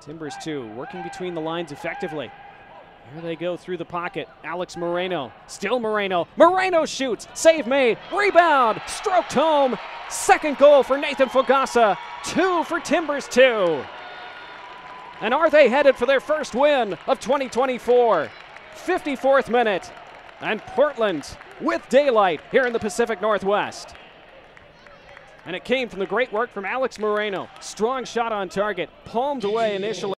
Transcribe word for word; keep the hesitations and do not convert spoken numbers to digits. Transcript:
Timbers two working between the lines effectively. Here they go through the pocket. Alex Moreno, still Moreno. Moreno shoots, save made, rebound, stroked home. Second goal for Nathan Fogaça, two for Timbers two. And are they headed for their first win of twenty twenty-four? fifty-fourth minute, and Portland with daylight here in the Pacific Northwest. And it came from the great work from Alex Moreno. Strong shot on target, palmed away initially.